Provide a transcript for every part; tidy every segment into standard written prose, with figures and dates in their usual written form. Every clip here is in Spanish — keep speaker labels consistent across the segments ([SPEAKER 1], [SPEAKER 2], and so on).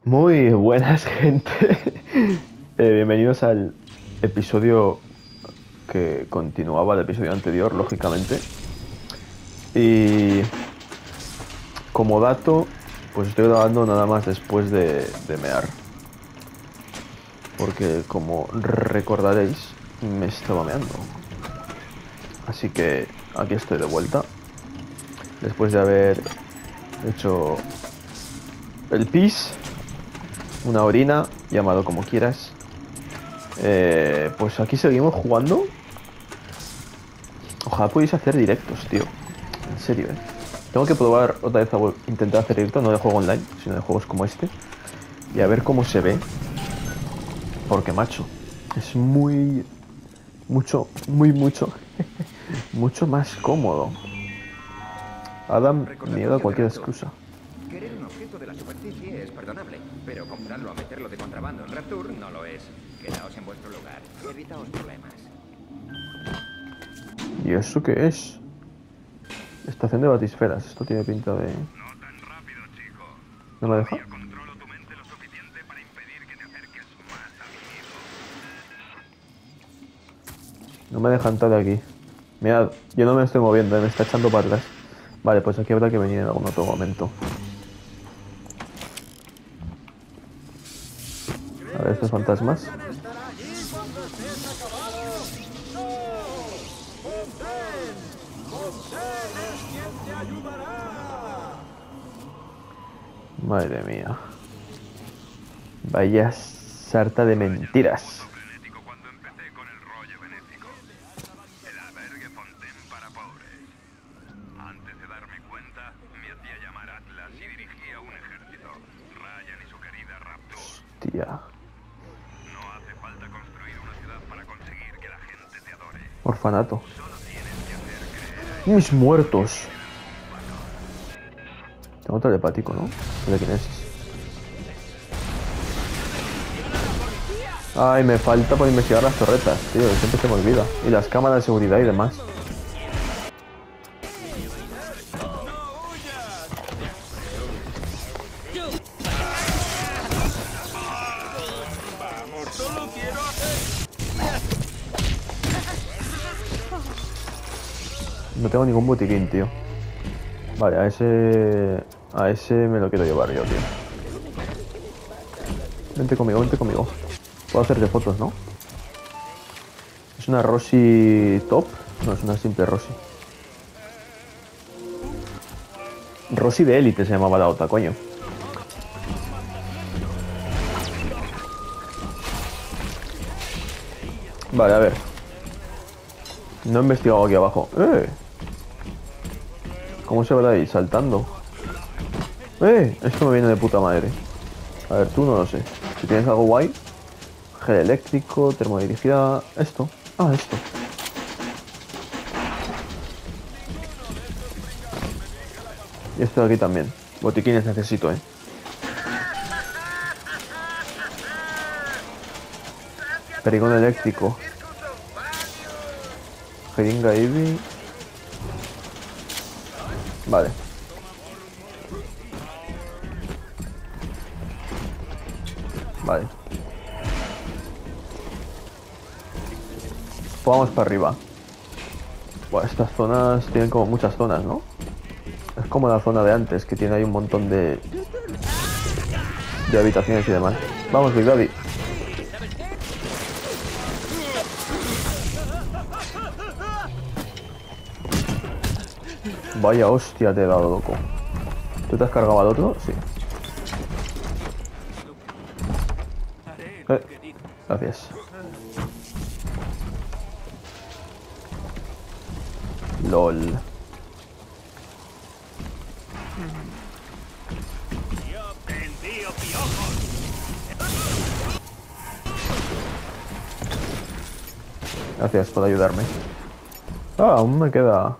[SPEAKER 1] Muy buenas, gente. Bienvenidos al episodio que continuaba el episodio anterior, lógicamente. Y como dato, pues estoy grabando nada más después de mear. Porque como recordaréis, me estaba meando. Así que aquí estoy de vuelta. Después de haber hecho el pis, una orina, llamado como quieras. Pues aquí seguimos jugando. Ojalá pudiese hacer directos, tío. En serio, ¿eh? Tengo que probar otra vez intentar hacer directos, no de juego online, sino de juegos como este. Y a ver cómo se ve. Porque, macho, es mucho, mucho más cómodo. Adam niega
[SPEAKER 2] Recordatorio de
[SPEAKER 1] cualquier
[SPEAKER 2] Rapture.
[SPEAKER 1] excusa.
[SPEAKER 2] Querer un objeto de la superficie es perdonable, pero comprarlo a meterlo de contrabando en Rapture no lo es. Quedaos en vuestro lugar. Evitaos problemas.
[SPEAKER 1] ¿Y eso qué es? Estación de batisferas. Esto tiene pinta de...
[SPEAKER 3] No tan rápido, chico.
[SPEAKER 1] ¿No me deja?
[SPEAKER 3] Todavía controlo tu mente lo suficiente para impedir que te acerques más a mí mismo.
[SPEAKER 1] No me deja entrar de aquí. Mirad, yo no me estoy moviendo, me está echando para atrás. Vale, pues aquí habrá que venir en algún otro momento. A ver, estos fantasmas.
[SPEAKER 4] Estará allí cuando estés acabado. ¡No! ¡Fontaine! ¡Fontaine es quien te ayudará!
[SPEAKER 1] Madre mía. Vaya sarta de mentiras.
[SPEAKER 3] Frenético cuando empecé con el rollo benéfico. El albergue Fontaine para pobres. Antes de darme cuenta, me hacía llamar Atlas y dirigía un ejército. Ryan y su querida Rapture.
[SPEAKER 1] Tía.
[SPEAKER 3] No hace falta construir una ciudad para conseguir que la gente te adore.
[SPEAKER 1] Orfanato.
[SPEAKER 3] Solo tienes que hacer creer
[SPEAKER 1] Mis muertos. Tengo telepático, ¿no? Telequinesis. Ay, me falta por investigar las torretas, tío. Siempre se me olvida. Y las cámaras de seguridad y demás. No tengo ningún botiquín, tío. Vale, a ese... A ese me lo quiero llevar yo, tío. Vente conmigo, vente conmigo. Puedo hacerte fotos, ¿no? ¿Es una Rosy top? No, es una simple Rosy. Rosy de élite se llamaba la otra, coño. Vale, a ver. No he investigado aquí abajo. ¿Cómo se va de ahí? Saltando. Esto me viene de puta madre. A ver, tú no lo sé. Si tienes algo guay. Gel eléctrico, termodirigida... Esto. Ah, esto. Y esto de aquí también. Botiquines necesito, ¿eh? Perigón eléctrico. Jeringa Ivy. Vale. Vale. Pues vamos para arriba. Buah, estas zonas tienen como muchas zonas, ¿no? Es como la zona de antes, que tiene ahí un montón de habitaciones y demás. Vamos, Big Daddy. Vaya hostia, te he dado, loco. ¿Tú te has cargado al otro? Sí. Gracias. LOL. Gracias por ayudarme. Ah, aún me queda...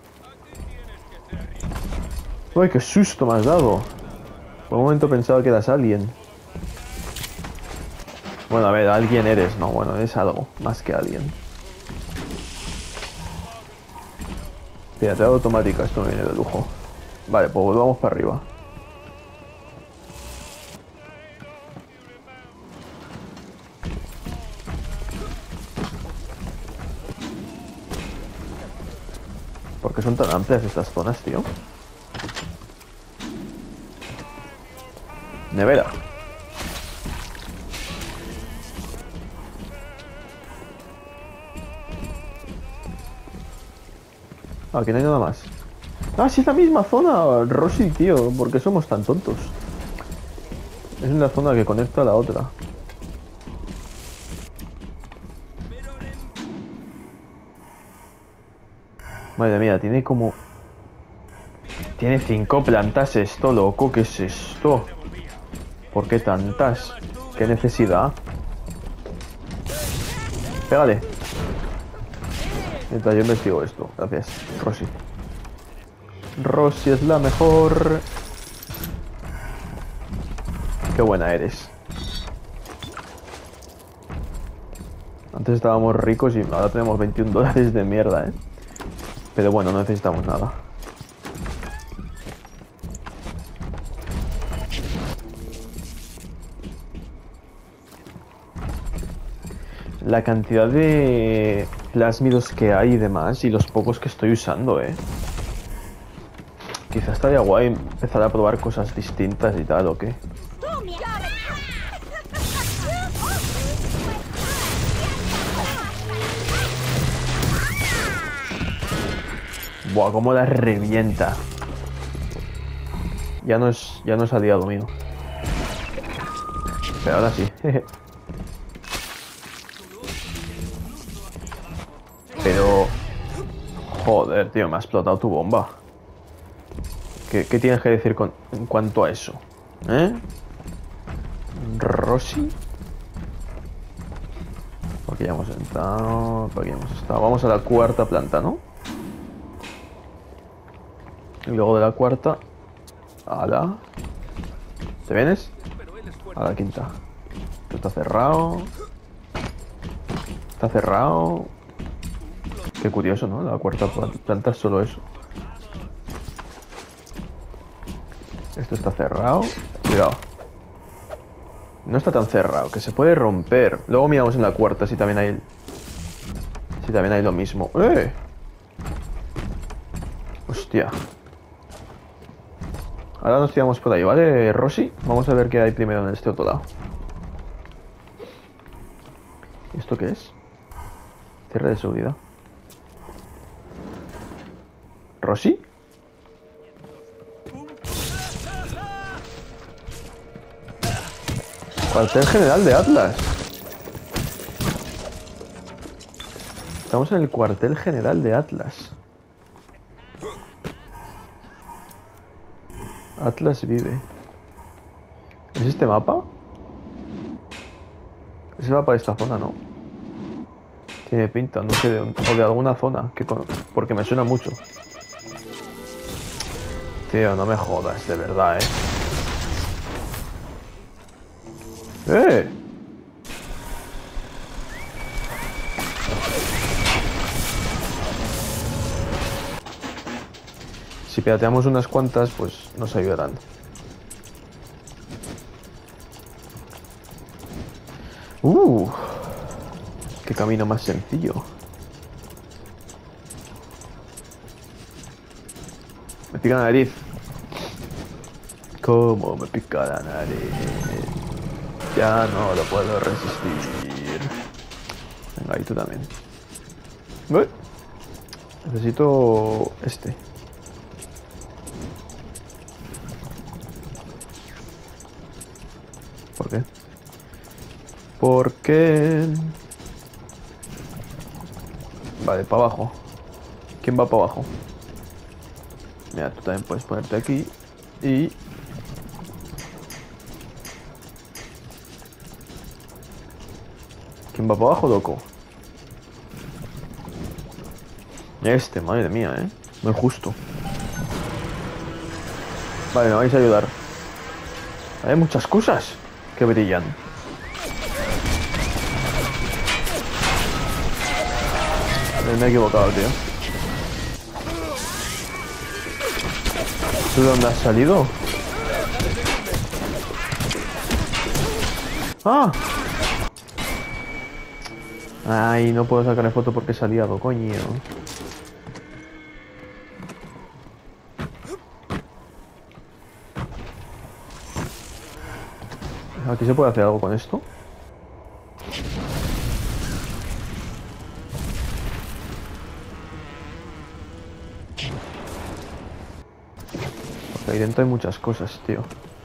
[SPEAKER 1] Uy, qué susto me has dado. Por un momento pensaba que eras alguien. Bueno, a ver, alguien eres, no, bueno, es algo, más que alguien. Fíjate, automática, esto me viene de lujo. Vale, pues volvamos para arriba. ¿Por qué son tan amplias estas zonas, tío? Nevera. Aquí no hay nada más. Ah, sí, es la misma zona, Rosy, tío. ¿Por qué somos tan tontos? Es una zona que conecta a la otra. Madre mía, tiene como... Tiene 5 plantas esto, loco. ¿Qué es esto? ¿Por qué tantas? ¿Qué necesidad? Pégale. Mientras yo investigo esto. Gracias, Rosy. Rosy es la mejor. Qué buena eres. Antes estábamos ricos y ahora tenemos 21 dólares de mierda, Pero bueno, no necesitamos nada. La cantidad de plásmidos que hay y demás, y los pocos que estoy usando, Quizás estaría guay empezar a probar cosas distintas y tal, ¿o qué? Buah, cómo la revienta. Ya no es aliado mío. Pero ahora sí. Pero... Joder, tío, me ha explotado tu bomba. ¿Qué tienes que decir en cuanto a eso? ¿Rosy? Por aquí ya hemos entrado. Por aquí hemos estado. Vamos a la cuarta planta, ¿no? Y luego de la cuarta a la... ¿Te vienes? A la quinta. Esto está cerrado. Está cerrado. Qué curioso, ¿no? La cuarta planta es solo eso. Esto está cerrado. Cuidado. No está tan cerrado, que se puede romper. Luego miramos en la cuarta si también hay... Si también hay lo mismo. ¡Eh! Hostia. Ahora nos tiramos por ahí, ¿vale, Rosy? Vamos a ver qué hay primero en este otro lado. ¿Esto qué es? Cierre de seguridad. ¿Rosy? Cuartel general de Atlas. Estamos en el cuartel general de Atlas. Atlas vive. ¿Es este mapa? Es el mapa de esta zona, ¿no? Tiene pinta, no sé, o de alguna zona, porque me suena mucho. Tío, no me jodas, de verdad, ¡Eh! Si pirateamos unas cuantas, pues nos ayudarán. Qué camino más sencillo. Me pica la nariz. ¿Cómo me pica la nariz? Ya no lo puedo resistir. Venga, y tú también. Uy. Necesito este. ¿Por qué? ¿Por qué? Vale, para abajo. ¿Quién va para abajo? Mira, tú también puedes ponerte aquí. Y... ¿quién va para abajo, loco? Este, madre mía, no es justo. Vale, me vais a ayudar. Hay muchas cosas que brillan. Me he equivocado, tío. ¿Tú de dónde has salido? ¡Ah! Ay, no puedo sacar foto porque he salido, coño. ¿Aquí se puede hacer algo con esto? Porque ahí dentro hay muchas cosas, tío.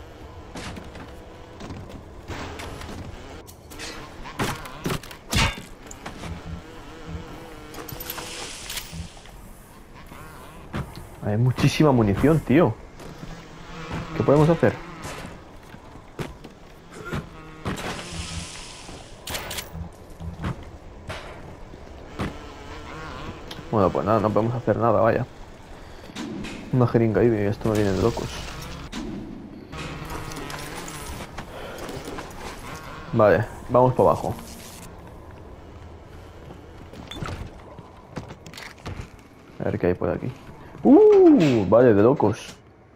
[SPEAKER 1] Hay muchísima munición, tío. ¿Qué podemos hacer? Bueno, pues nada, no podemos hacer nada, vaya. Una jeringa ahí, esto me viene de locos. Vale, vamos para abajo. A ver qué hay por aquí. Vale, de locos.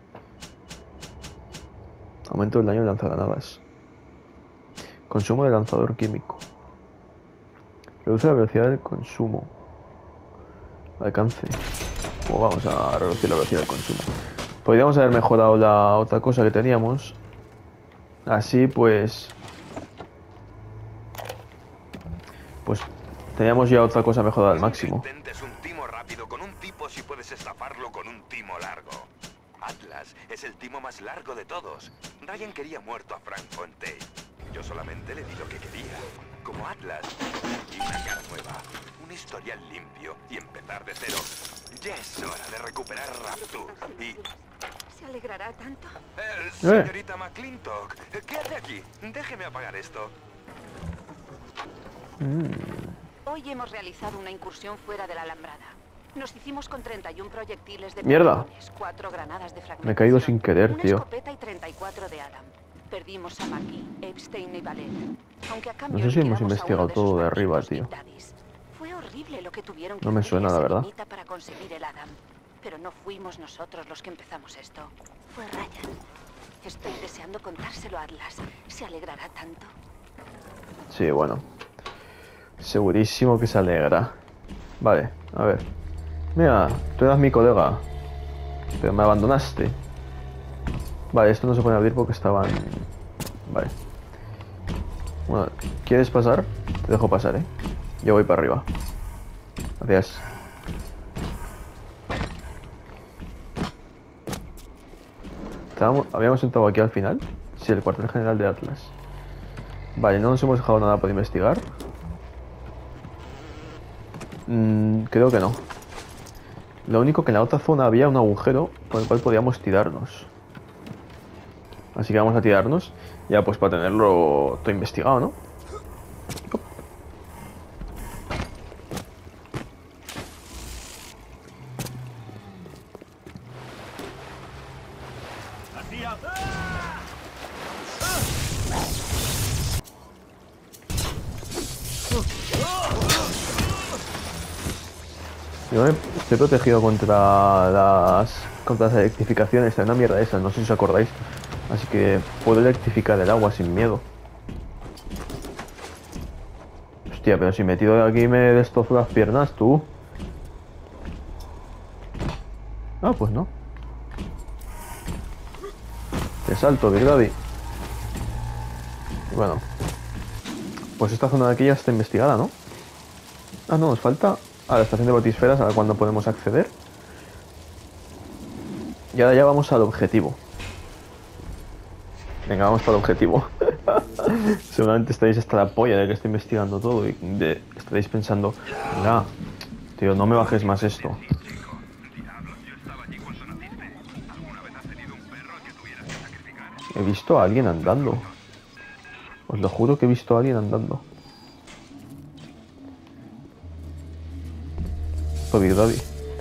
[SPEAKER 1] Aumento del daño de lanzagranadas. Consumo de lanzador químico. Reduce la velocidad del consumo. Alcance. Pues vamos a reducir la velocidad del consumo. Podríamos haber mejorado la otra cosa que teníamos. Así pues teníamos ya otra cosa mejorada al máximo.
[SPEAKER 3] Intentes un timo rápido con un tipo si puedes estafarlo con un timo largo. Atlas es el timo más largo de todos. Ryan quería muerto a Frank Fontaine. Yo solamente le di lo que quería. Como Atlas, y una cara nueva, un historial limpio y empezar de cero. Ya es hora de recuperar Rapture y...
[SPEAKER 5] ¿Se alegrará tanto?
[SPEAKER 3] Señorita McClintock, ¿qué hace aquí? Déjeme apagar esto.
[SPEAKER 5] Hoy hemos realizado una incursión fuera de la alambrada. Nos hicimos con 31 proyectiles de
[SPEAKER 1] ¡Mierda!
[SPEAKER 5] protones, 4 granadas de fragmentación.
[SPEAKER 1] Me he caído sin querer,
[SPEAKER 5] una
[SPEAKER 1] tío.
[SPEAKER 5] escopeta y 34 de Adam. Perdimos a Mackie, Epstein y Ballet. Aunque a cambio
[SPEAKER 1] No sé si hemos
[SPEAKER 5] liquidamos a
[SPEAKER 1] investigado
[SPEAKER 5] uno de
[SPEAKER 1] todo
[SPEAKER 5] sus
[SPEAKER 1] de arriba,
[SPEAKER 5] magníficos
[SPEAKER 1] tío.
[SPEAKER 5] Big Daddies. Fue horrible lo que tuvieron que
[SPEAKER 1] No me
[SPEAKER 5] hacer
[SPEAKER 1] suena,
[SPEAKER 5] esa
[SPEAKER 1] la verdad.
[SPEAKER 5] niñita para conseguir el Adam. Pero no fuimos nosotros los que empezamos esto. Fue Ryan. Estoy deseando contárselo a Atlas. Se alegrará tanto.
[SPEAKER 1] Sí, bueno. Segurísimo que se alegra. Vale, a ver. Mira, tú eras mi colega. Pero me abandonaste. Vale, esto no se puede abrir porque estaban... Vale. Bueno, ¿quieres pasar? Te dejo pasar, ¿eh? Yo voy para arriba. Gracias. Habíamos entrado aquí al final. Sí, el cuartel general de Atlas. Vale, no nos hemos dejado nada por investigar. Creo que no. Lo único que en la otra zona había un agujero por el cual podíamos tirarnos. Así que vamos a tirarnos. Ya pues para tenerlo todo investigado, ¿no? Yo estoy protegido contra las electrificaciones. Hay una mierda esa, no sé si os acordáis. Así que puedo electrificar el agua sin miedo. Hostia, pero si me tiro de aquí me destrozo las piernas, tú. Ah, pues no. Te salto, Big Daddy. Bueno. Pues esta zona de aquí ya está investigada, ¿no? Ah, no, nos falta... a la estación de batisferas, a la cual no podemos acceder. Y ahora ya vamos al objetivo. Venga, vamos para el objetivo. Seguramente estaréis hasta la polla de que estoy investigando todo y estaréis pensando, venga, tío, no me bajes más esto. He visto a alguien andando. Os lo juro que he visto a alguien andando. Big Daddy.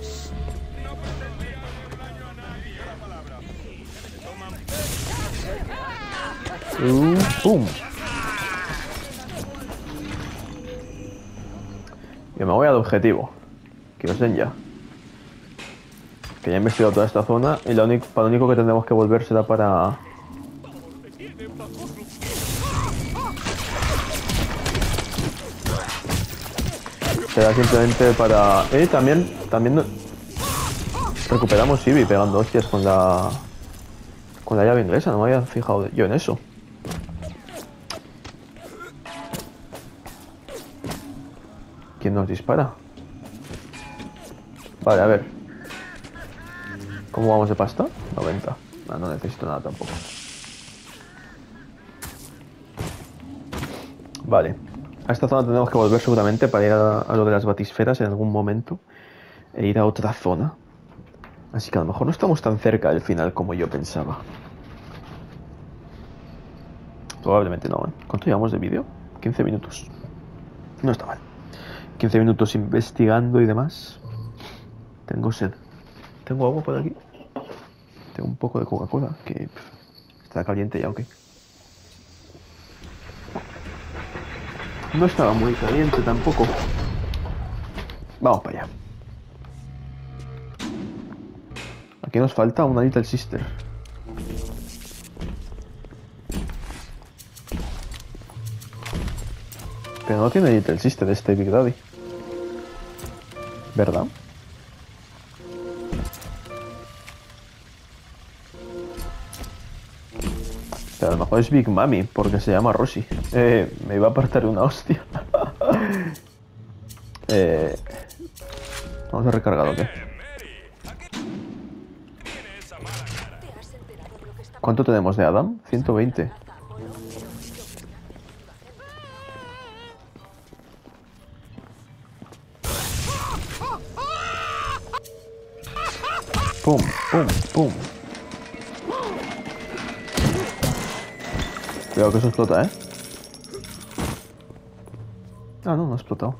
[SPEAKER 1] ¡Pum! Yo me voy al objetivo. Que os den ya. Que ya he investigado toda esta zona y para lo único que tendremos que volver será para... Será simplemente para... También recuperamos Ivy pegando hostias con la llave inglesa. No me había fijado yo en eso. ¿Quién nos dispara? Vale, a ver. ¿Cómo vamos de pasta? 90. No, no necesito nada tampoco. Vale. A esta zona tenemos que volver seguramente para ir a lo de las batisferas en algún momento. E ir a otra zona. Así que a lo mejor no estamos tan cerca del final como yo pensaba. Probablemente no, ¿eh? ¿Cuánto llevamos de vídeo? 15 minutos. No está mal. 15 minutos investigando y demás. Tengo sed. ¿Tengo agua por aquí? Tengo un poco de Coca-Cola, que está caliente ya, ok. No estaba muy caliente tampoco. Vamos para allá. Aquí nos falta una Little Sister. Pero no tiene Little Sister este Big Daddy, ¿verdad? Pero a lo mejor es Big Mami, porque se llama Rosy. Me iba a apartar una hostia. Vamos a recargar, ¿o qué? ¿Cuánto tenemos de Adam? 120. Pum, pum, pum. Cuidado que eso explota, ¿eh? Ah, no ha explotado.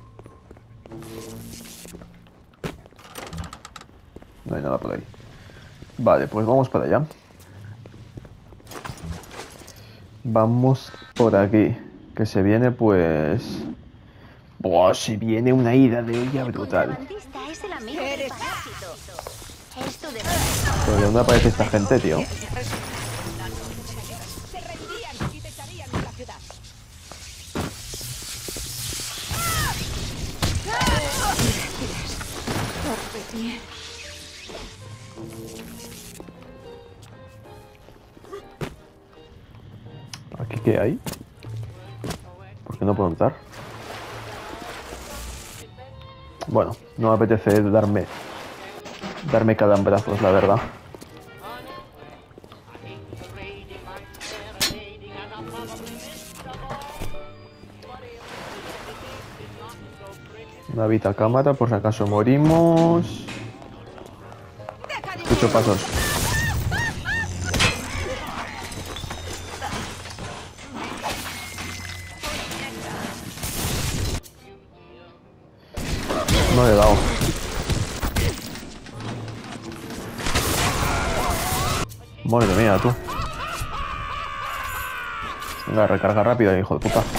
[SPEAKER 1] No hay nada por ahí. Vale, pues vamos para allá. Vamos por aquí. Que se viene, pues... ¡Buah! Se viene una ida de olla brutal. ¿Pero de dónde aparece esta gente, tío? ¿Aquí qué hay? ¿Por qué no puedo entrar? Bueno, no me apetece darme calambrazos, la verdad. Una vita cámara, por si acaso morimos. Escucho pasos. No le he dado. Madre mía, tú. Venga, recarga rápido, hijo de puta.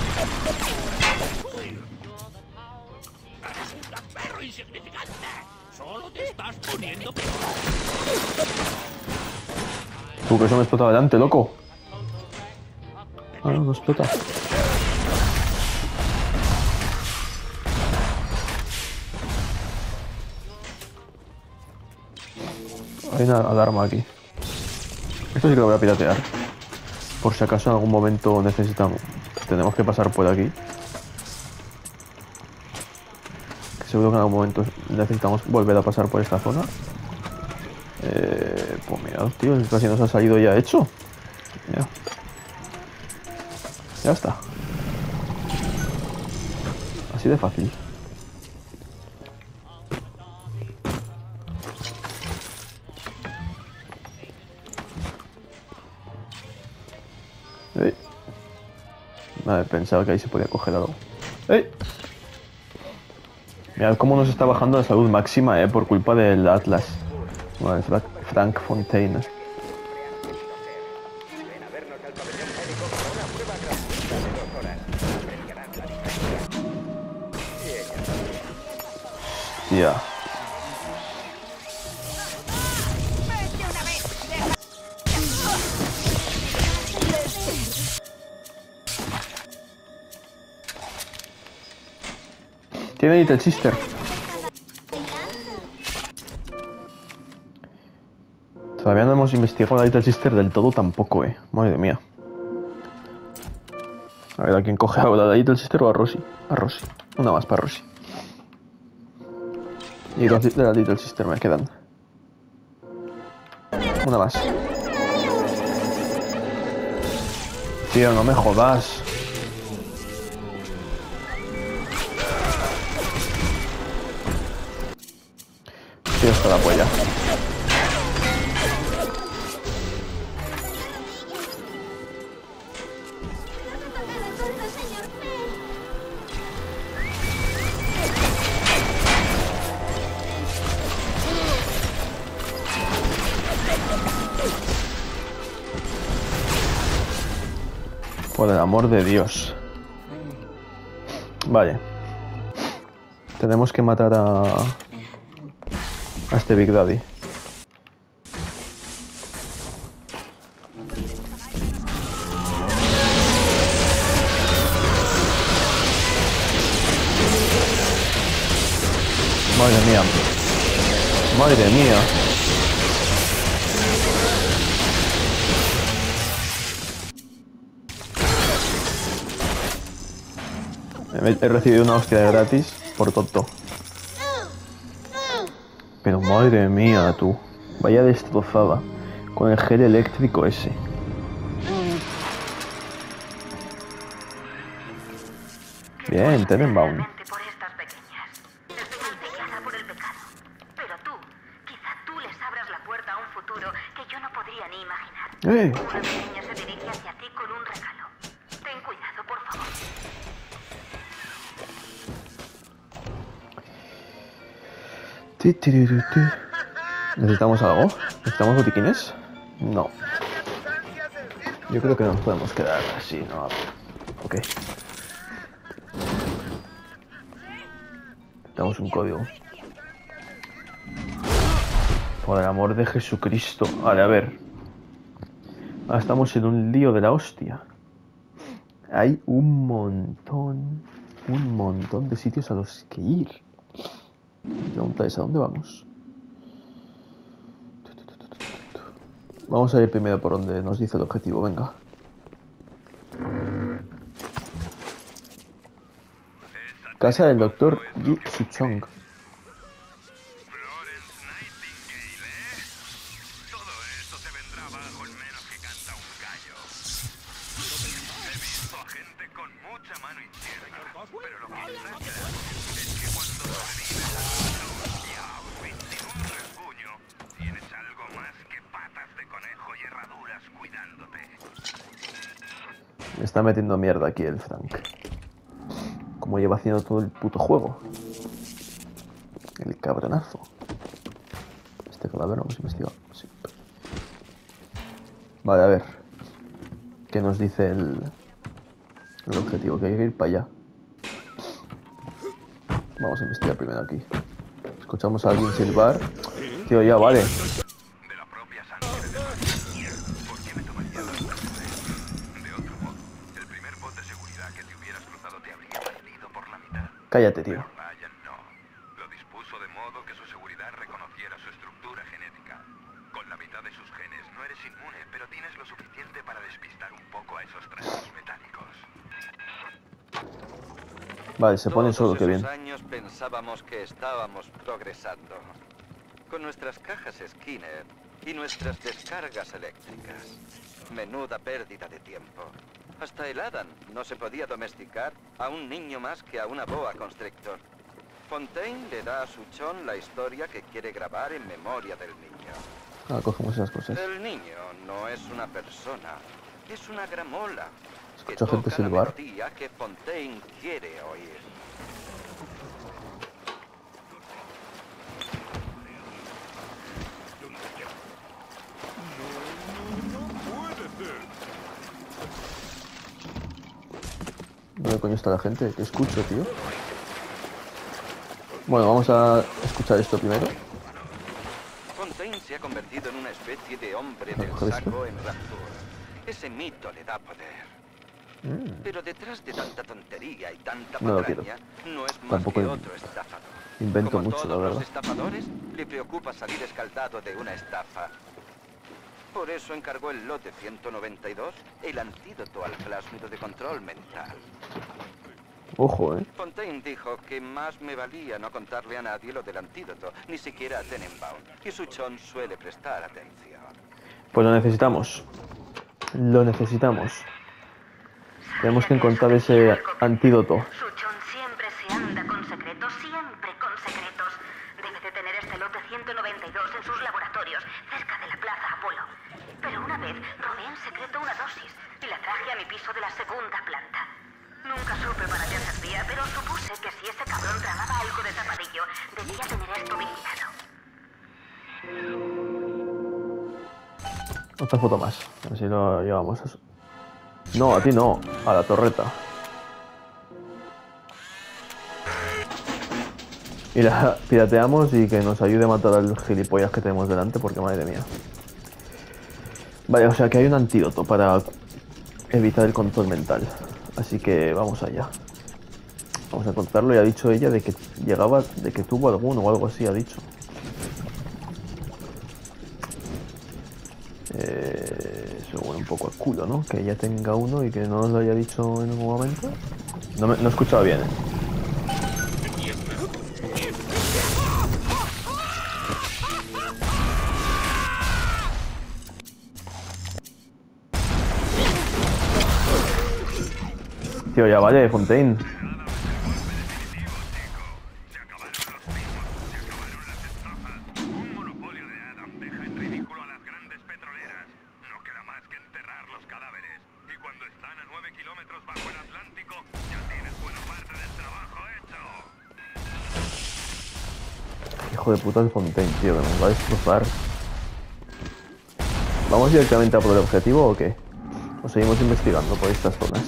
[SPEAKER 1] Tú, que eso me explota delante, loco. Ah, no, no explota. Hay una alarma aquí. Esto sí que lo voy a piratear. Por si acaso en algún momento tenemos que pasar por aquí. Que seguro que en algún momento necesitamos volver a pasar por esta zona. Pues mirad, tío, casi nos ha salido ya hecho. Mira. Ya está. Así de fácil. Vale, pensaba que ahí se podía coger algo. ¡Ey! Mirad cómo nos está bajando la salud máxima, por culpa del Atlas. Bueno, de Frank Fontaine. Ya. Tiene Little Sister. Todavía no hemos investigado la Little Sister del todo tampoco, Madre mía. A ver, ¿a quién coge ahora? ¿A la Little Sister o a Rosy? A Rosy. Una más para Rosy. Y dos de la Little Sister me quedan. Una más. Tío, no me jodas. Tío, hasta la polla. Por el amor de Dios. Vale. Tenemos que matar a este Big Daddy. Madre mía. Madre mía. He recibido una hostia de gratis por tonto. Pero madre mía, tú. Vaya destrozada. Con el gel eléctrico ese. Bien, Tenenbaum.
[SPEAKER 5] Por estas pequeñas. Estoy manchada por el pecado. Pero tú, quizá tú les abras la puerta a un futuro que yo no podría ni imaginar. Una pequeña se dirige hacia ti con un regalo. Ten cuidado, por favor.
[SPEAKER 1] ¿Necesitamos algo? ¿Necesitamos botiquines? No. Yo creo que nos podemos quedar así, ¿no? Ok. Necesitamos un código. Por el amor de Jesucristo. Vale, a ver. Ahora estamos en un lío de la hostia. Hay un montón de sitios a los que ir. La pregunta es, ¿a dónde vamos? Vamos a ir primero por donde nos dice el objetivo, venga. Casa del doctor Yi Suchong.
[SPEAKER 3] Florence Nightingale, ¿eh? Todo esto se vendrá abajo en menos que canta un gallo. He visto a gente con mucha mano izquierda, pero lo que está claro es que cuando sobrevives a Auschwitz y a Auschwitz sin un rasguño, tienes algo más que patas de conejo y herraduras cuidándote.
[SPEAKER 1] Me está metiendo mierda aquí el Frank. Como lleva haciendo todo el puto juego. El cabronazo. Este cadáver no hemos investigado. Sí. Vale, a ver. ¿Qué nos dice el objetivo? Que hay que ir para allá. Vamos a investigar primero aquí. Escuchamos a alguien silbar. Tío, ya vale.
[SPEAKER 3] De la propia sangre de María. ¿Por qué me tomaría la sangre? De otro modo, el primer bot de seguridad que te hubieras cruzado te habría partido por la mitad.
[SPEAKER 1] Cállate, tío.
[SPEAKER 3] Vaya, no. Lo dispuso de modo que su seguridad reconociera su estructura genética. Con la mitad de sus genes no eres inmune, pero tienes lo suficiente para despistar un poco a esos trastos metálicos.
[SPEAKER 1] Vale, se pone solo, que bien.
[SPEAKER 6] Todos esos años pensábamos que estábamos progresando. Con nuestras cajas Skinner y nuestras descargas eléctricas. Menuda pérdida de tiempo. Hasta el Adam no se podía domesticar a un niño más que a una boa constrictor. Fontaine le da a Suchon la historia que quiere grabar en memoria del niño.
[SPEAKER 1] Ah, cogemos esas cosas.
[SPEAKER 6] El niño no es una persona, es una gramola. Que
[SPEAKER 1] Escucho gente
[SPEAKER 6] toca la
[SPEAKER 1] silbar.
[SPEAKER 6] melodía que Fontaine quiere oír.
[SPEAKER 1] ¿Dónde coño está la gente? ¿Qué escucho, tío? Bueno, vamos a escuchar esto primero.
[SPEAKER 6] Fontaine se ha convertido en una especie de hombre del
[SPEAKER 1] ¿Coger esto?
[SPEAKER 6] saco en Rapture. Ese mito le da poder. Pero detrás de tanta tontería y tanta
[SPEAKER 1] No lo
[SPEAKER 6] patraña, no es más
[SPEAKER 1] Tampoco
[SPEAKER 6] que otro estafador.
[SPEAKER 1] invento
[SPEAKER 6] Como
[SPEAKER 1] mucho,
[SPEAKER 6] todos
[SPEAKER 1] la verdad.
[SPEAKER 6] los estafadores, le preocupa salir escaldado de una estafa. Por eso encargó el lote 192, el antídoto al plásmido de control mental.
[SPEAKER 1] Ojo,
[SPEAKER 6] Fontaine dijo que más me valía no contarle a nadie lo del antídoto, ni siquiera a Tenenbaum. Y Suchon suele prestar atención.
[SPEAKER 1] Pues lo necesitamos. Lo necesitamos. Tenemos que encontrar ese antídoto.
[SPEAKER 5] Suchon siempre se anda con secretos, siempre con secretos. Debe de tener este lote 192 en sus laboratorios, cerca de la Plaza Apolo. Pero una vez robé en secreto una dosis y la traje a mi piso de la segunda planta. Nunca supe para qué servía, pero supuse que si ese cabrón tramaba algo de tapadillo, debía tener esto vigilado.
[SPEAKER 1] Otra foto más. A ver si lo llevamos a eso. No, a ti no. A la torreta. Y la pirateamos y que nos ayude a matar al gilipollas que tenemos delante, porque madre mía. Vale, o sea que hay un antídoto para evitar el control mental. Así que vamos allá. Vamos a encontrarlo. Y ha dicho ella de que llegaba, de que tuvo alguno o algo así, ha dicho. Eso huele un poco al culo, ¿no? Que ella tenga uno y que no nos lo haya dicho en ningún momento. No he escuchado bien, Tío, ya vale, Fontaine. Hijo de puta el Fontaine, tío, que nos va a destrozar. ¿Vamos directamente a por el objetivo o qué? ¿O seguimos investigando por estas zonas?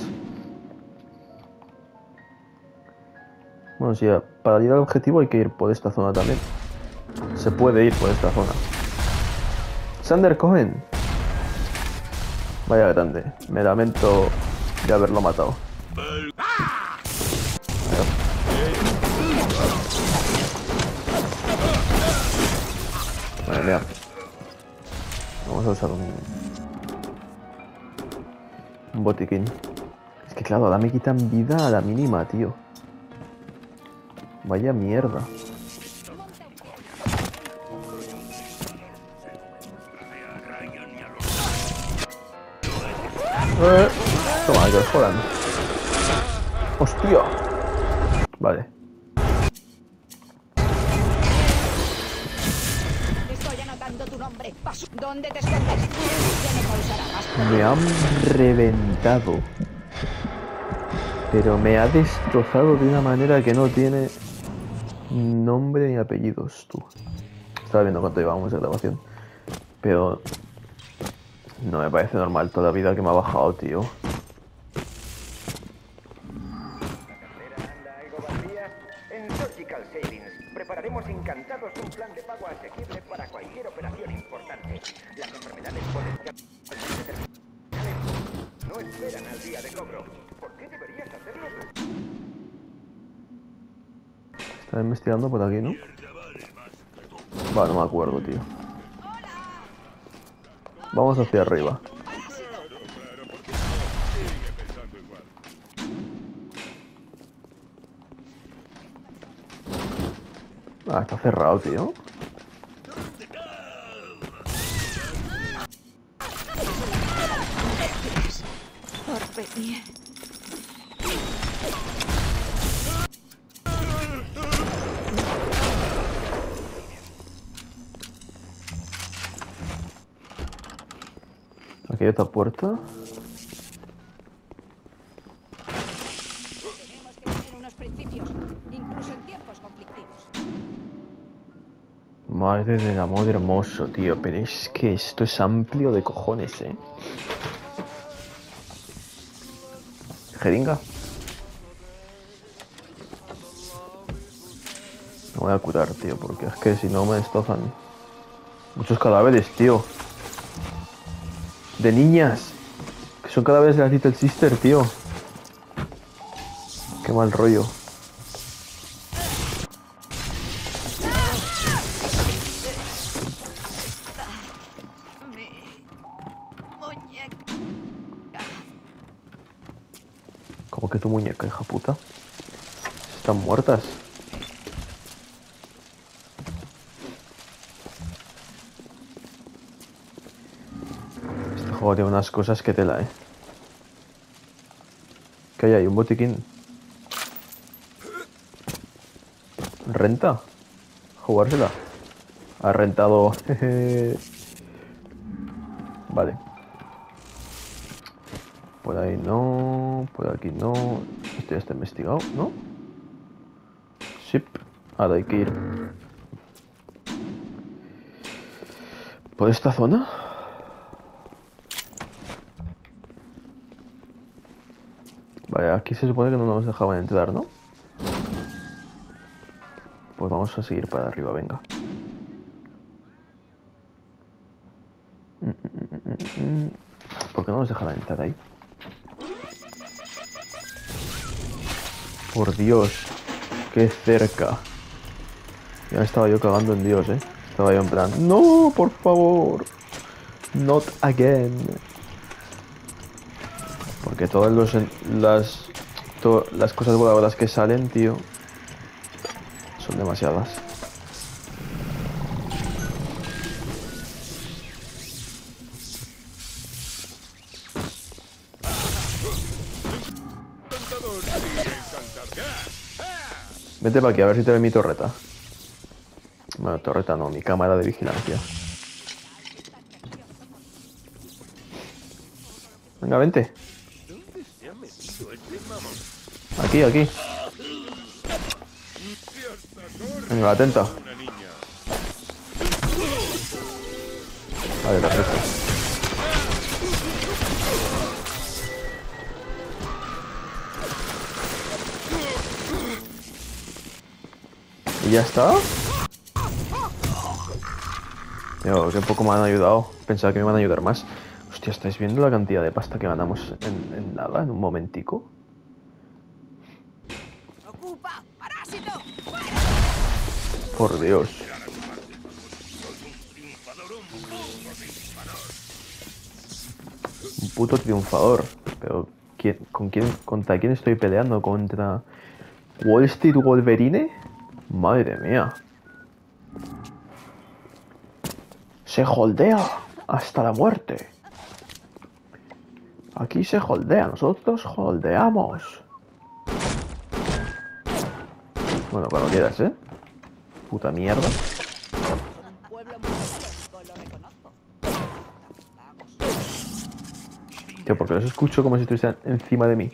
[SPEAKER 1] Bueno, sí, para ir al objetivo hay que ir por esta zona también. Se puede ir por esta zona. Sander Cohen. Vaya grande. Me lamento de haberlo matado. Vale, mira. Vamos a usar un botiquín. Es que claro, ahora me quitan vida a la mínima, tío. Vaya mierda. Toma, que os jodan. ¡Hostia! Vale.
[SPEAKER 7] Estoy anotando tu nombre. ¿Dónde te escondes? Ya me causará más.
[SPEAKER 1] Me han reventado. Pero me ha destrozado de una manera que no tiene nombre ni apellidos, tú. Estaba viendo cuánto llevábamos de grabación. Pero no me parece normal toda la vida que me ha bajado, tío.
[SPEAKER 2] En Surgical Savings prepararemos encantados un plan de pago asequible para cualquier operación importante. Las enfermedades potencialmente terminales no esperan al día de cobro. ¿Por qué deberías hacerlo tú?
[SPEAKER 1] Estaba investigando por aquí, ¿no? Va, no me acuerdo, tío. Vamos hacia arriba. Ah, está cerrado, tío. Aquí hay otra puerta.
[SPEAKER 7] Tenemos que tener unos principios, incluso en tiempos conflictivos.
[SPEAKER 1] Madre del amor hermoso, tío. Pero es que esto es amplio de cojones, ¿eh? Jeringa. Me voy a curar, tío, porque es que si no me destrozan. Muchos cadáveres, tío. De niñas. Que son cadáveres de la Little Sister, tío. Qué mal rollo. ¿Cómo que tu muñeca, hija puta? Están muertas. Este juego tiene unas cosas que tela, ¿eh? ¿Qué hay ahí? ¿Un botiquín? ¿Renta? ¿Jugársela? Ha rentado... Vale. Por ahí no... Por aquí no... Esto ya está investigado, ¿no? Sí. Ahora hay que ir... ¿Por esta zona? Vale, aquí se supone que no nos dejaban entrar, ¿no? Pues vamos a seguir para arriba, venga. ¿Por qué no nos dejarán entrar ahí? Por Dios, qué cerca. Ya estaba yo cagando en Dios, ¿eh? Estaba yo en plan, no, por favor. Not again. Porque todas las cosas voladoras que salen, tío, son demasiadas. Vete para aquí, a ver si te ve mi torreta. Bueno, torreta no, mi cámara de vigilancia. Venga, vente. Aquí, aquí. Venga, atenta. Vale, perfecto. ¿Y ya está? Tío, qué poco me han ayudado. Pensaba que me iban a ayudar más. Hostia, ¿estáis viendo la cantidad de pasta que ganamos en nada, en un momentico? Por Dios. Un puto triunfador. Pero, ¿contra quién estoy peleando? ¿Contra Wall Street Wolverine? Madre mía. Se holdea hasta la muerte. Aquí se holdea, nosotros holdeamos. Bueno, cuando quieras, ¿eh? Puta mierda. Tío, porque los escucho como si estuviesen encima de mí.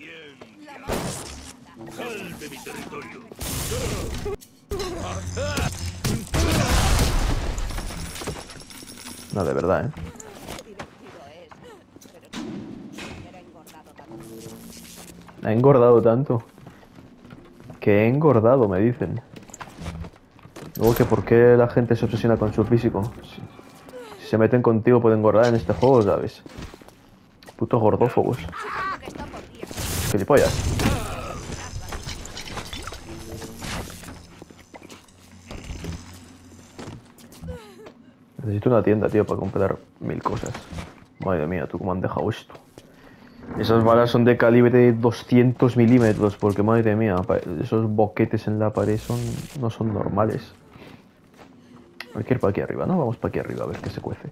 [SPEAKER 1] No, de verdad, ¿eh? Ha engordado tanto. Que he engordado, me dicen. Luego que por qué la gente se obsesiona con su físico. Si se meten contigo pueden engordar en este juego, ¿sabes? Putos gordófobos. Gilipollas. Necesito una tienda, tío, para comprar 1000 cosas. Madre mía, ¿tú cómo han dejado esto? Esas balas son de calibre 200 milímetros, porque madre mía, esos boquetes en la pared no son normales. Hay que ir para aquí arriba, ¿no? Vamos para aquí arriba a ver qué se cuece.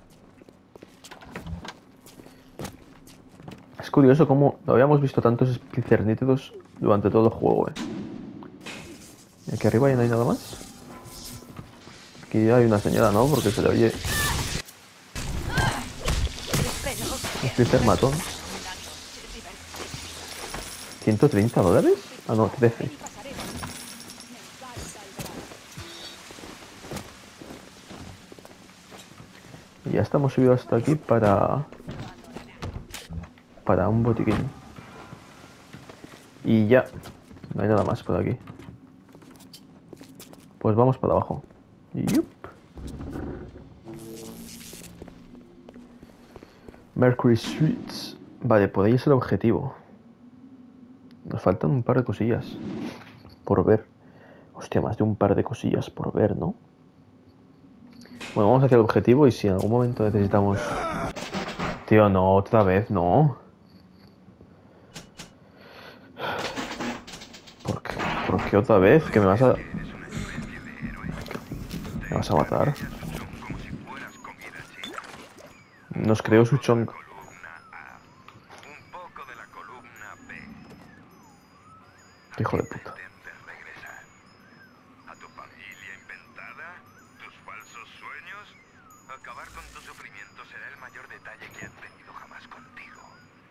[SPEAKER 1] Es curioso cómo no habíamos visto tantos splitter nítidos durante todo el juego, ¿Y aquí arriba ya no hay nada más? Aquí hay una señora, ¿no? Porque se le oye... Splitter matón. ¿$130? Ah, no, 13. Y ya estamos subidos hasta aquí para un botiquín. Y ya. No hay nada más por aquí. Pues vamos para abajo. Yup. Mercury Streets. Vale, por ahí es el objetivo. Nos faltan un par de cosillas por ver. Hostia, más de un par de cosillas por ver, ¿no? Bueno, vamos hacia el objetivo y si en algún momento necesitamos... Tío, no, otra vez, no. ¿Por qué? ¿Por qué otra vez? ¿Que me vas a...? ¿Me vas a matar? Nos creó su chonk. Hijo de puta.
[SPEAKER 3] A tu familia inventada, tus falsos sueños, acabar con tu sufrimiento será el mayor detalle que han tenido jamás contigo.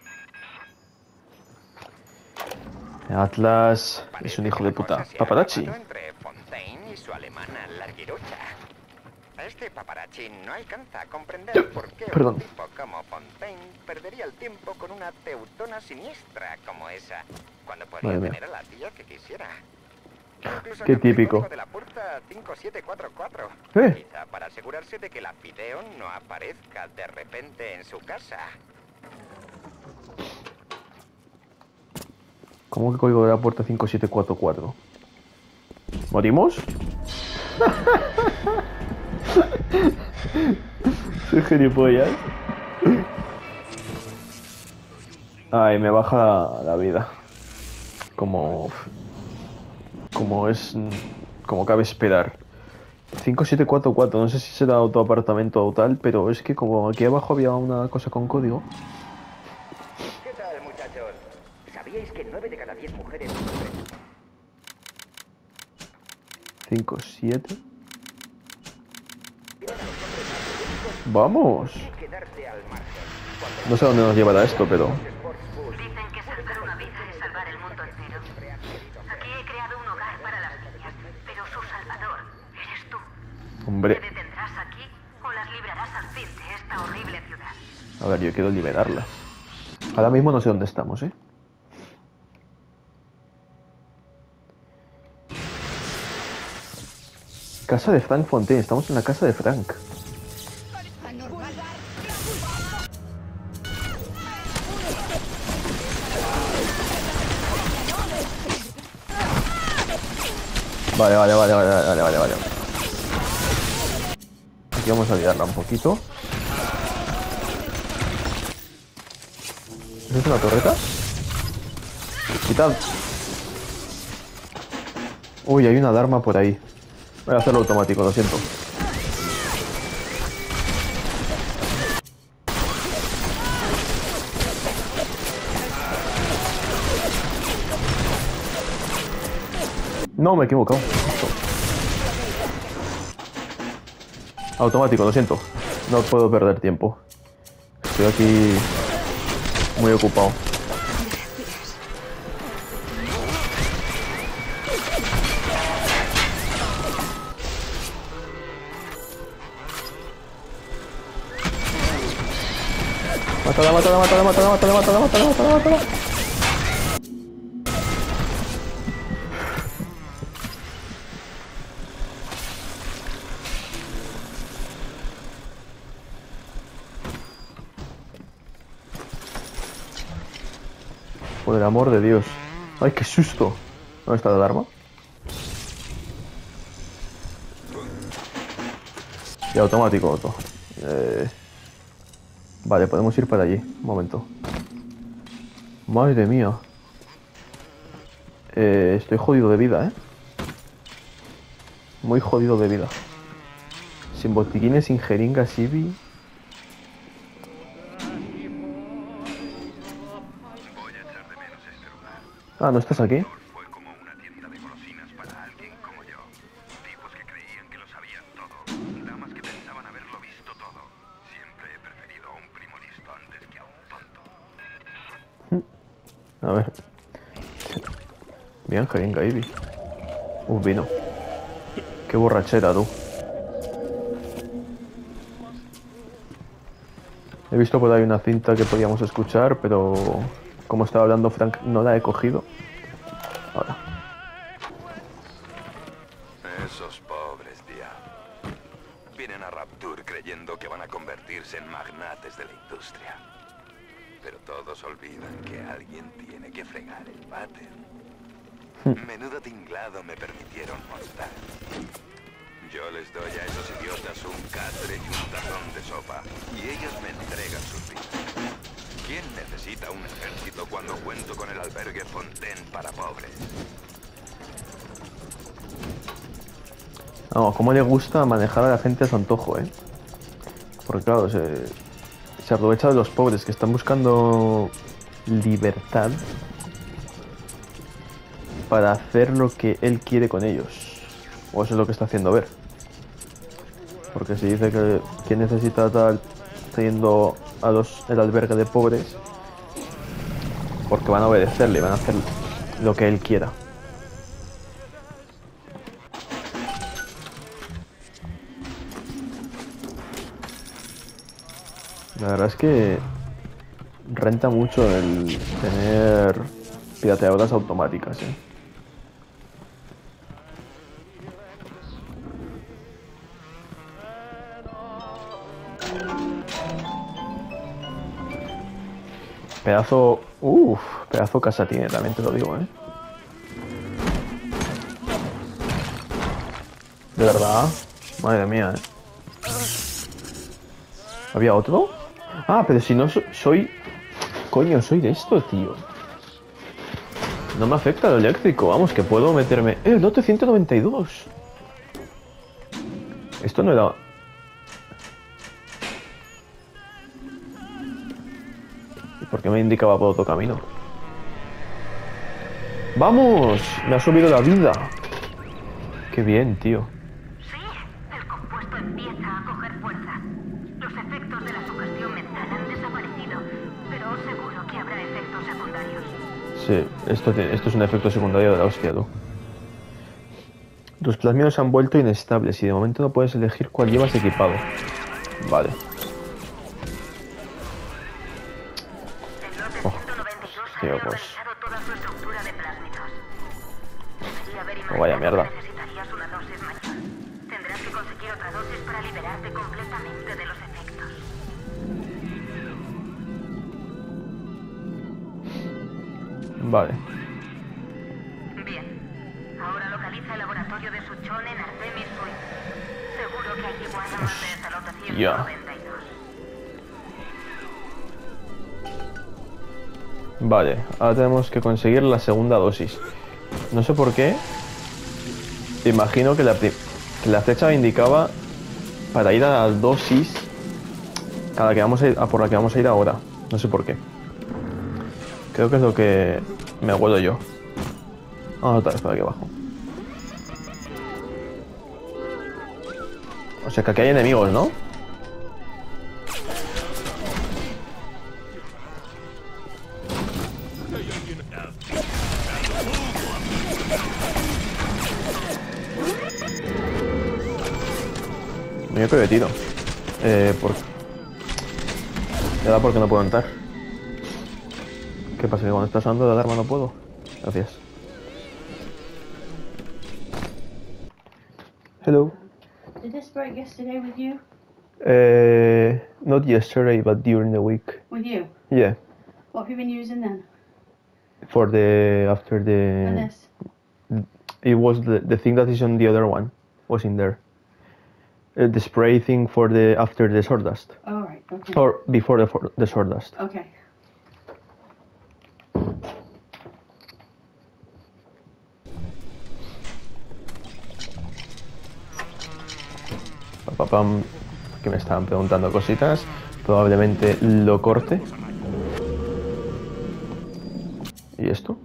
[SPEAKER 1] Atlas es un hijo de puta. Paparazzi.
[SPEAKER 2] Entre Fontaine y su alemana larguirucha. Este paparazzi no alcanza a comprender por qué
[SPEAKER 1] Perdón.
[SPEAKER 2] un tipo como Fontaine perdería el tiempo con una teutona siniestra como esa, cuando podría
[SPEAKER 1] Madre mía.
[SPEAKER 2] tener a la tía que quisiera. Incluso
[SPEAKER 1] Qué
[SPEAKER 2] cambió el
[SPEAKER 1] típico.
[SPEAKER 2] código de la puerta 5744. Quizá para asegurarse de que la Fideon no aparezca de repente en su casa.
[SPEAKER 1] ¿Cómo que código de la puerta 5744? ¿Morimos? Soy gilipollas. Ay, me baja la vida. Como es... Como cabe esperar. 5744, no sé si será autoapartamento o tal, pero es que como aquí abajo había una cosa con código.
[SPEAKER 2] ¿Qué tal, muchachos? ¿Sabíais que 9 de cada 10 mujeres...
[SPEAKER 1] 57. ¡Vamos!
[SPEAKER 2] quedarse al margen?
[SPEAKER 1] No sé a dónde nos llevará esto, pero...
[SPEAKER 5] Dicen que salvar una vida es salvar el mundo entero. Aquí he creado un hogar para las niñas, pero su salvador eres tú.
[SPEAKER 1] Hombre,
[SPEAKER 5] Te detendrás aquí o las librarás al fin de esta horrible ciudad.
[SPEAKER 1] a ver, yo quiero liberarla. Ahora mismo no sé dónde estamos, ¿eh? Casa de Frank Fontaine, estamos en la casa de Frank.
[SPEAKER 7] Anormal.
[SPEAKER 1] Vale. Aquí vamos a liarla un poquito. ¿Es una torreta? Quitad. Uy, hay una alarma por ahí. Voy a hacerlo automático, lo siento. No, me he equivocado. Automático, lo siento. No puedo perder tiempo. Estoy aquí muy ocupado. Mátala. Por el amor de Dios. Ay, qué susto. ¿Dónde está la alarma? Y automático, Otto. Vale, podemos ir para allí. Un momento. Madre mía. Estoy jodido de vida, ¿eh? Muy jodido de vida. Sin botiquines, sin jeringas, Ibi.
[SPEAKER 3] Voy a echar de menos este lugar.
[SPEAKER 1] Ah, ¿no estás aquí?
[SPEAKER 3] Fue como una tienda de golosinas para alguien como yo. Tipos que creían que lo sabían todo. Damas que pensaban haberlo visto todo. Siempre he preferido a un primo listo antes que a un tonto.
[SPEAKER 1] A ver. Bien, jeringa, Ibi. Vino. Qué borrachera, tú. He visto por ahí una cinta que podíamos escuchar, pero como estaba hablando Frank, no la he cogido. Ahora.
[SPEAKER 3] Esos pobres diablos. Vienen a Rapture creyendo que van a convertirse en magnates de la industria. Pero todos olvidan que alguien tiene que fregar el váter. Menudo tinglado me permitieron montar. Yo les doy a esos idiotas un catre y un tazón de sopa, y ellos me entregan sus vidas. ¿Quién necesita un ejército cuando cuento con el albergue Fontaine para pobres?
[SPEAKER 1] No, cómo le gusta manejar a la gente a su antojo, ¿eh? Porque claro, se aprovecha de los pobres que están buscando libertad para hacer lo que él quiere con ellos. O eso es lo que está haciendo ver. Porque si dice que necesita tal, está yendo a el albergue de pobres, porque van a obedecerle, van a hacer lo que él quiera. La verdad es que renta mucho el tener pirateadoras automáticas, ¿eh? Pedazo casa tiene, también te lo digo, ¿eh? De verdad, madre mía, ¿eh? ¿Había otro? Ah, pero si no soy... Coño, soy de esto, tío. No me afecta lo eléctrico, vamos, que puedo meterme... lote 192. Esto no era... ¿Por qué me indicaba por otro camino? ¡Vamos! Me ha subido la vida. Qué bien, tío.
[SPEAKER 5] Sí, el compuesto empieza a coger fuerza. Los efectos de la sugestión mental han desaparecido, pero seguro que habrá efectos secundarios.
[SPEAKER 1] Sí, esto es un efecto secundario de la hostia, tú. Tus plasmidos se han vuelto inestables y de momento no puedes elegir cuál llevas equipado. Vale. Tío, pues... Oh, vaya mierda.
[SPEAKER 5] Necesitarías una dosis mayor. Tendrás que conseguir otra dosis para liberarte completamente de los efectos.
[SPEAKER 1] Vale.
[SPEAKER 5] Bien. Ahora localiza el laboratorio de Suchón en Artemis Suite. Seguro que allí guarda más de esta nota 192.
[SPEAKER 1] Vale, ahora tenemos que conseguir la segunda dosis. No sé por qué. Imagino que la flecha me indicaba para ir a la dosis a la que vamos a ir, por la que vamos a ir ahora. No sé por qué. Creo que es lo que me huelo yo. Vamos otra vez por aquí abajo. O sea que aquí hay enemigos, ¿no? Me he de tiro. Ya porque no puedo entrar. ¿Qué pasa? ¿Que cuando estás usando la alarma no puedo? Gracias. Hello.
[SPEAKER 8] Did this break yesterday with you?
[SPEAKER 1] Not yesterday, but during the week.
[SPEAKER 8] With you?
[SPEAKER 1] Yeah.
[SPEAKER 8] What have you been using then?
[SPEAKER 1] For after the...
[SPEAKER 8] For this?
[SPEAKER 1] It was the thing that is on the other one. Was in there. The spray thing for after the sawdust.
[SPEAKER 8] Oh, right, okay.
[SPEAKER 1] Or before the sawdust.
[SPEAKER 8] Okay.
[SPEAKER 1] Papam, que me estaban preguntando cositas. Probablemente lo corte. ¿Y esto?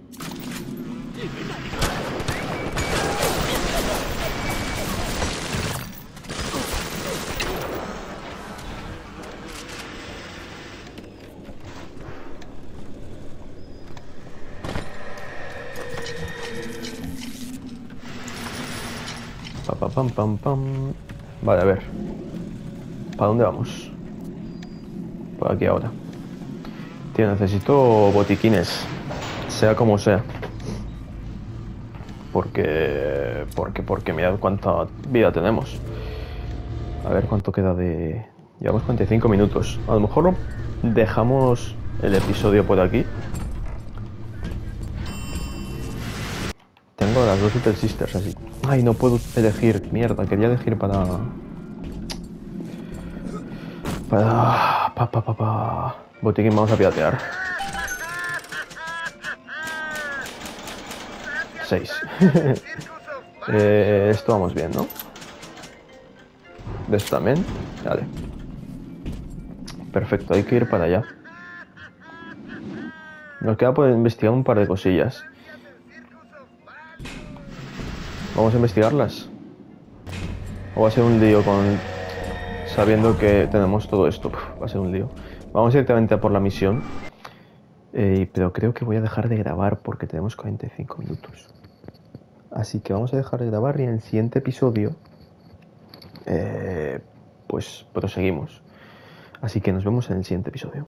[SPEAKER 1] Pam, pam, pam. Vale, a ver. ¿Para dónde vamos? Por aquí ahora. Tío, necesito botiquines. Sea como sea. Porque mirad cuánta vida tenemos. A ver cuánto queda de... Llevamos 45 minutos. A lo mejor dejamos el episodio por aquí. Tengo las dos Little Sisters así. Ay, no puedo elegir. Mierda, quería elegir para... Botiquín, vamos a piratear. 6. Esto vamos bien, ¿no? ¿De esto también? Vale. Perfecto, hay que ir para allá. Nos queda por investigar un par de cosillas. ¿Vamos a investigarlas? ¿O va a ser un lío con... sabiendo que tenemos todo esto? Va a ser un lío. Vamos directamente a por la misión. Pero creo que voy a dejar de grabar porque tenemos 45 minutos. Así que vamos a dejar de grabar y en el siguiente episodio... pues proseguimos. Así que nos vemos en el siguiente episodio.